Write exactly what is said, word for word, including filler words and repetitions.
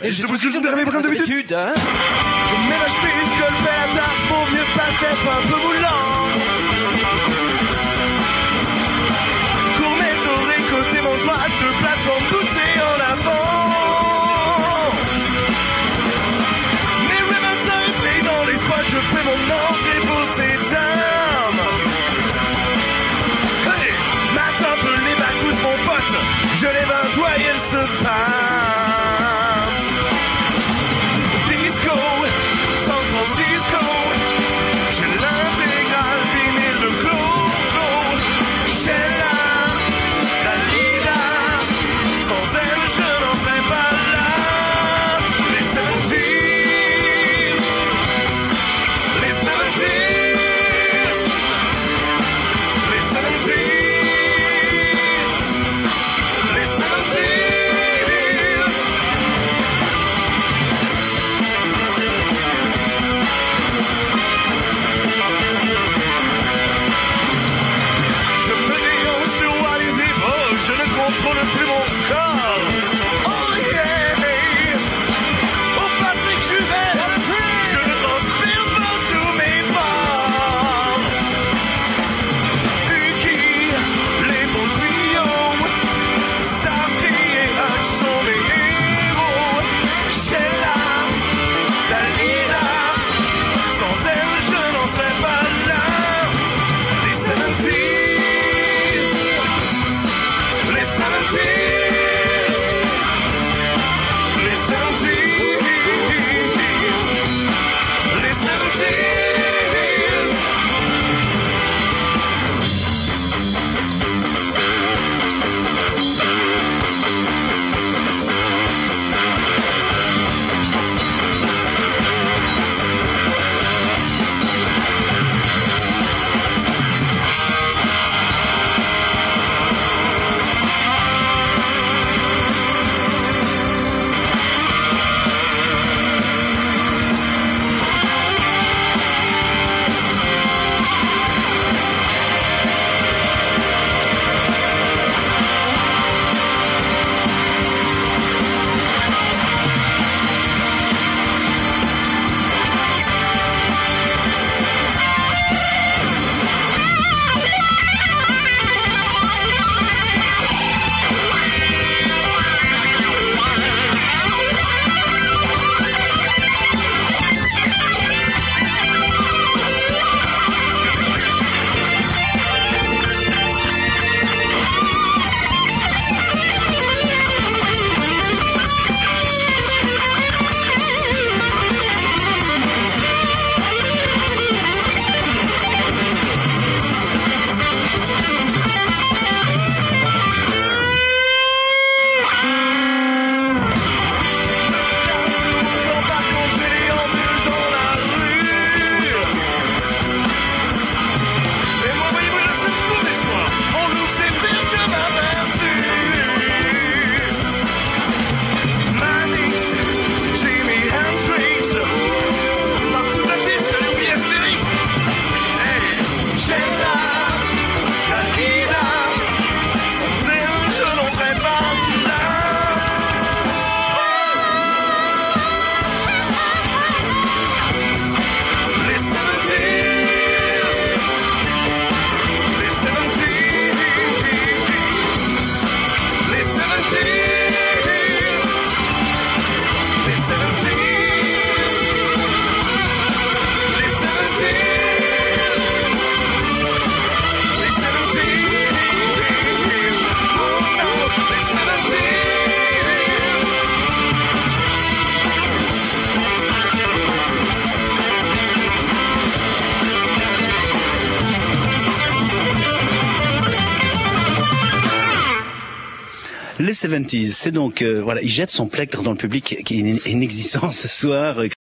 Et je te pousse le dernier programme d'habitude, hein. Je mets ma chemise, colpé à tarte, mon vieux pâté un peu moulant. Gourmet doré, côté mangeoire, de plateforme poussée en avant. Mes ribbons s'arrêtent dans les spots, je fais mon entrée pour ces dames. Hey, mate un peu les bagouses, mon pote, je les vingt-toi et elles se pâment. Disco, San Francisco, j'ai l'intégrale vinyle de Clo-Clo. Sheila, Dalida, sans elle je n'en serais pas là. Les seventies, les seventies, les seventies, les seventies. Je me déhanche sur Wally Zebo, je ne contrôle plus mon corps. Oh yeah! Oh Patrick Juvet, je ne transpire pas tous mes pores. Uki, les bons tuyaux, Starsky et Hutch sont mes héros. Sheila, Dalida, sans elle je n'en serais pas là. Les seventies, les seventies, les seventies, les seventies. Les soixante-dix, c'est donc, euh, voilà, il jette son plectre dans le public qui est inexistant ce soir.